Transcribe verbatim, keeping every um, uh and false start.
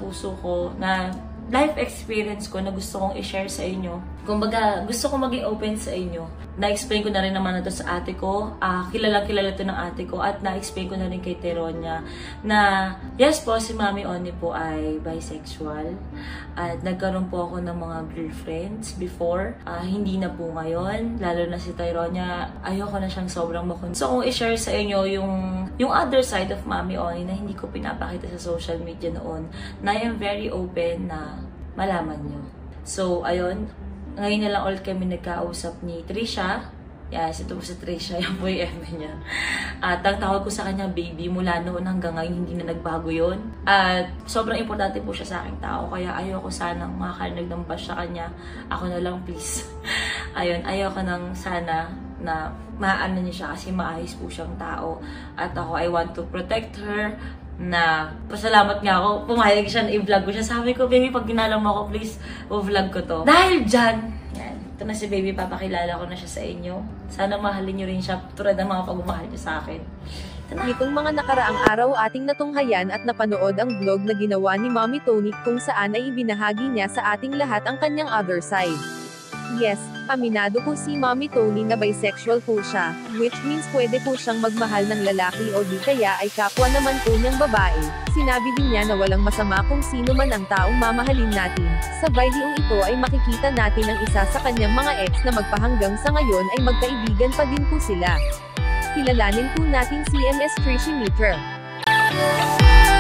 puso ko na life experience ko na gusto kong i-share sa inyo. Kumbaga, gusto kong maging open sa inyo. Na-explain ko na rin naman na to sa ate ko. Uh, kilalang kilala to ng ate ko. At na-explain ko na rin kay Teronia na yes po, si Mami Oni po ay bisexual. At nagkaroon po ako ng mga girlfriends before. Uh, hindi na po ngayon. Lalo na si Teronia, ayoko na siyang sobrang makon. So kung i-share sa inyo yung, yung other side of Mami Oni na hindi ko pinapakita sa social media noon, na I am very open na malaman nyo. So, ayun. Ngayon na lang ulit kami nagkausap ni Trisha. Yes, ito po si Trisha, yung boy M niya. At ang tawag ko sa kanya, baby, mula noon hanggang ngayon, hindi na nagbago yun. At sobrang importante po siya sa aking tao. Kaya ayoko sanang makakarinig ng bash sa kanya. Ako na lang, please. Ayun, ayoko nang sana na maano niya siya kasi maayos po siyang tao. At ako, I want to protect her. Na pasalamat nga ako, pumayag siya na i-vlog ko siya. Sabi ko, baby, pag ginalang mo ako, please, o-vlog ko to. Dahil dyan, yan, ito na si baby, papakilala ko na siya sa inyo. Sana mahalin nyo rin siya, tulad ng mga pagmamahal niyo sa akin. Nitong mga nakaraang araw ating natunghayan at napanood ang vlog na ginawa ni Mommy Tony kung saan ay ibinahagi niya sa ating lahat ang kanyang other side. Yes, aminado po si Mommy Tony na bisexual po siya, which means pwede po siyang magmahal ng lalaki o di kaya ay kapwa naman po niyang babae. Sinabi din niya na walang masama kung sino man ang taong mamahalin natin. Sa videong ito ay makikita natin ang isa sa kanyang mga ex na magpahanggang sa ngayon ay magkaibigan pa din po sila. Kilalanin po natin si M S Trishi Mitra.